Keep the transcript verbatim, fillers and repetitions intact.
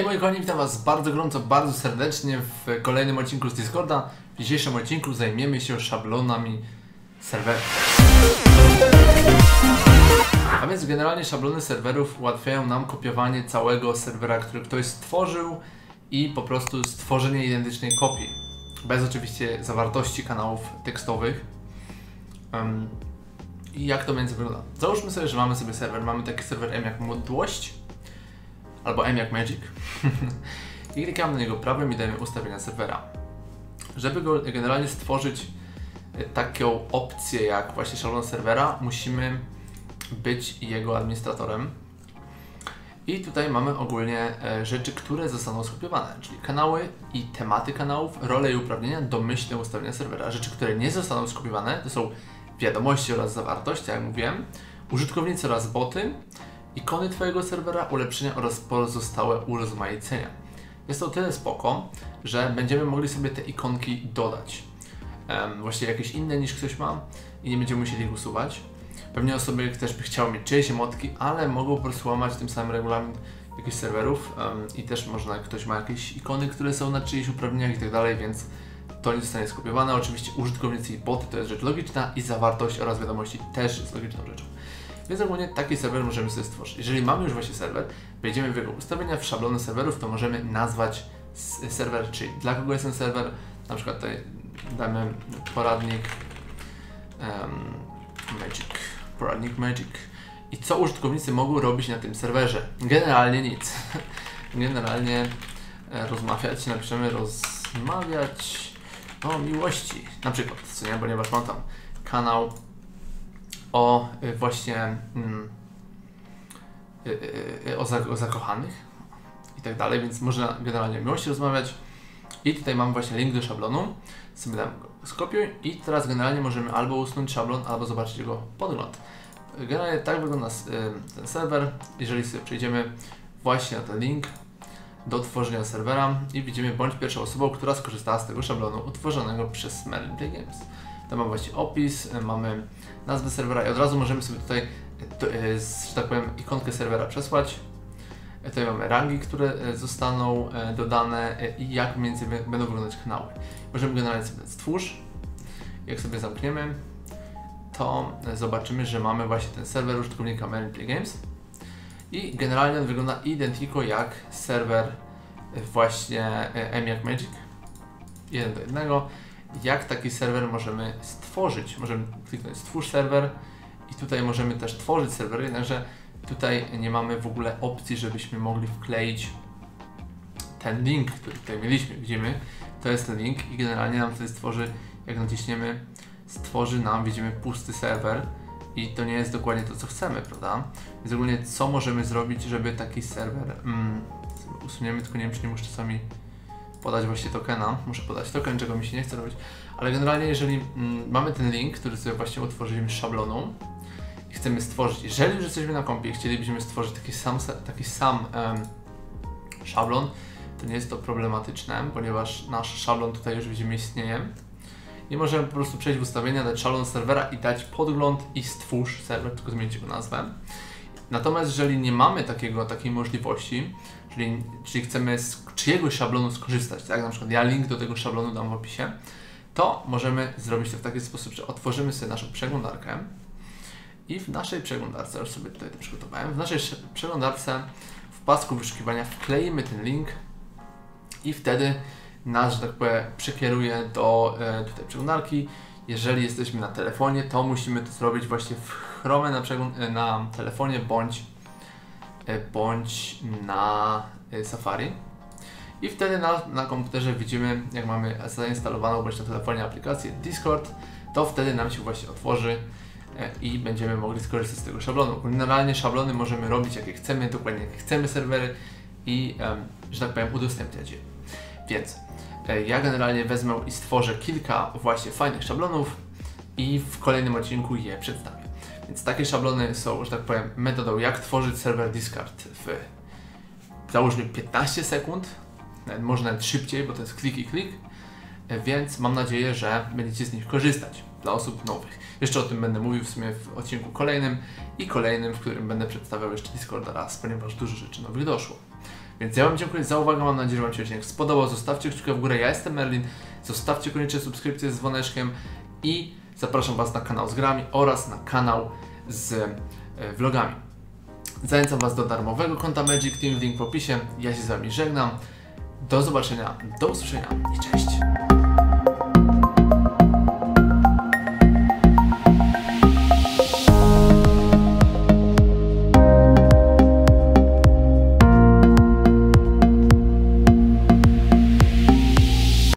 Hej moi kochani, witam was bardzo gorąco, bardzo serdecznie w kolejnym odcinku z Discorda. W dzisiejszym odcinku zajmiemy się szablonami serwerów. A więc generalnie szablony serwerów ułatwiają nam kopiowanie całego serwera, który ktoś stworzył i po prostu stworzenie identycznej kopii. Bez oczywiście zawartości kanałów tekstowych. Um, I jak to między wygląda? Załóżmy sobie, że mamy sobie serwer, mamy taki serwer M jak Mdłość albo M jak Magic i klikamy na niego prawym i dajemy ustawienia serwera. Żeby go generalnie stworzyć taką opcję jak właśnie szablon serwera, musimy być jego administratorem. I tutaj mamy ogólnie rzeczy, które zostaną skopiowane, czyli kanały i tematy kanałów, role i uprawnienia, domyślne ustawienia serwera. Rzeczy, które nie zostaną skopiowane, to są wiadomości oraz zawartość, jak mówiłem, użytkownicy oraz boty, ikony Twojego serwera, ulepszenia oraz pozostałe urozmaicenia. Jest to tyle spoko, że będziemy mogli sobie te ikonki dodać. Um, właściwie jakieś inne niż ktoś ma i nie będziemy musieli ich usuwać. Pewnie osoby też by chciały mieć czyjeś emotki, ale mogą po prostu łamać tym samym regulamin jakichś serwerów um, i też można, ktoś ma jakieś ikony, które są na czyichś uprawnieniach i tak dalej, więc to nie zostanie skopiowane. Oczywiście użytkownicy i boty to jest rzecz logiczna i zawartość oraz wiadomości też jest logiczną rzeczą. Więc ogólnie taki serwer możemy sobie stworzyć. Jeżeli mamy już właśnie serwer, wejdziemy w jego ustawienia, w szablony serwerów, to możemy nazwać serwer, czyli dla kogo jest ten serwer. Na przykład tutaj damy poradnik um, Magic, poradnik Magic. I co użytkownicy mogą robić na tym serwerze? Generalnie nic. Generalnie e, rozmawiać, napiszemy rozmawiać o miłości, na przykład, co nie, ponieważ mam tam kanał o y, właśnie y, y, y, o, za, o zakochanych i tak dalej, więc można generalnie o miłości rozmawiać. I tutaj mam właśnie link do szablonu, sobie dam go skopiuj i teraz generalnie możemy albo usunąć szablon, albo zobaczyć jego podgląd. Generalnie tak wygląda y, ten serwer. Jeżeli sobie przejdziemy właśnie na ten link do tworzenia serwera i widzimy bądź pierwszą osobą, która skorzystała z tego szablonu utworzonego przez Merlin Play Games. Tam mamy właśnie opis, mamy nazwę serwera i od razu możemy sobie tutaj, że tak powiem, ikonkę serwera przesłać. Tutaj mamy rangi, które zostaną dodane i jak mniej więcej będą wyglądać kanały. Możemy generalnie sobie stwórz. Jak sobie zamkniemy, to zobaczymy, że mamy właśnie ten serwer użytkownika Merlin Play Games. I generalnie on wygląda identyko jak serwer właśnie M jak Magic. Jeden do jednego. Jak taki serwer możemy stworzyć? Możemy kliknąć stwórz serwer i tutaj możemy też tworzyć serwer, jednakże tutaj nie mamy w ogóle opcji, żebyśmy mogli wkleić ten link, który tutaj mieliśmy. Widzimy, to jest ten link i generalnie nam wtedy stworzy, jak naciśniemy, stworzy nam, widzimy pusty serwer i to nie jest dokładnie to, co chcemy, prawda? Więc ogólnie co możemy zrobić, żeby taki serwer mm, usuniemy, tylko nie wiem, czy nie muszę czasami podać właśnie tokena, muszę podać token, czego mi się nie chce robić, ale generalnie jeżeli mm, mamy ten link, który sobie właśnie utworzyliśmy z szablonu i chcemy stworzyć, jeżeli już jesteśmy na kompie i chcielibyśmy stworzyć taki sam, taki sam um, szablon, to nie jest to problematyczne, ponieważ nasz szablon tutaj już widzimy istnieje i możemy po prostu przejść w ustawienia, dać szablon serwera i dać podgląd i stwórz serwer, tylko zmienić jego nazwę. Natomiast jeżeli nie mamy takiego, takiej możliwości, czyli, czyli chcemy z czyjegoś szablonu skorzystać, tak, na przykład ja link do tego szablonu dam w opisie, to możemy zrobić to w taki sposób, że otworzymy sobie naszą przeglądarkę i w naszej przeglądarce, już sobie tutaj to przygotowałem, w naszej przeglądarce w pasku wyszukiwania wkleimy ten link i wtedy nas, że tak powiem, przekieruje do e, tutaj przeglądarki. Jeżeli jesteśmy na telefonie, to musimy to zrobić właśnie w Chrome na, na telefonie bądź, bądź na Safari. I wtedy na, na komputerze widzimy, jak mamy zainstalowaną bądź na telefonie aplikację Discord, to wtedy nam się właśnie otworzy i będziemy mogli skorzystać z tego szablonu. Generalnie szablony możemy robić jakie chcemy, dokładnie jakie chcemy serwery i, że tak powiem, udostępniać je. Więc ja generalnie wezmę i stworzę kilka właśnie fajnych szablonów i w kolejnym odcinku je przedstawię. Więc takie szablony są, że tak powiem, metodą jak tworzyć serwer Discord w załóżmy piętnaście sekund, nawet może nawet szybciej, bo to jest klik i klik, więc mam nadzieję, że będziecie z nich korzystać dla osób nowych. Jeszcze o tym będę mówił w sumie w odcinku kolejnym i kolejnym, w którym będę przedstawiał jeszcze Discorda raz, ponieważ dużo rzeczy nowych doszło. Więc ja Wam dziękuję za uwagę, mam nadzieję, że Wam się odcinek spodobał. Zostawcie kciuka w górę, ja jestem Merlin, zostawcie koniecznie subskrypcję z dzwoneczkiem i zapraszam Was na kanał z grami oraz na kanał z e, vlogami. Zachęcam Was do darmowego konta Magic Team, link w opisie. Ja się z Wami żegnam. Do zobaczenia, do usłyszenia i cześć!